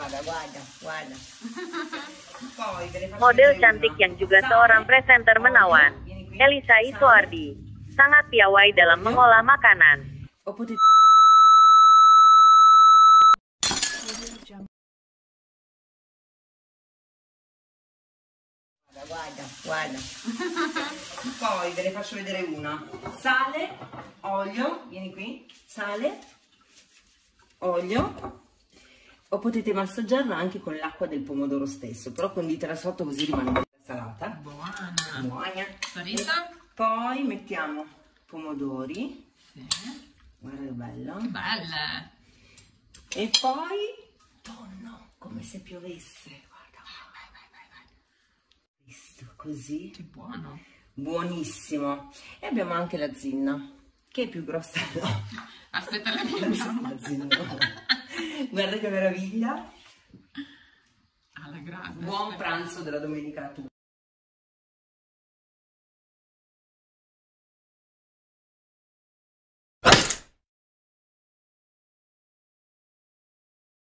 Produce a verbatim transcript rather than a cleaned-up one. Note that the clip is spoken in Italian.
Guarda, guarda, guarda. Poi ve ne faccio Model vedere cantik una. yang juga Sale, seorang presenter menawan, vieni qui. Elisa Sale. Iswardi, sangat piawai dalam mengolah makanan. O potete... Guarda, guarda. Poi ve ne faccio vedere una. Sale, olio, vieni qui. Sale, olio. O potete massaggiarla anche con l'acqua del pomodoro stesso, però conditela sotto così rimane bella salata. Buona. Buona. Sarita? Poi mettiamo pomodori. Sì. Guarda che bello. Belle. E poi tonno, come se piovesse. Guarda, vai, vai, vai, vai. Visto così? Che buono. Buonissimo. E abbiamo anche la zinna, che è più grossa. No. Aspetta, la La vediamo. zinna. Guarda che meraviglia. Alla grande. Buon pranzo della domenica a tutti.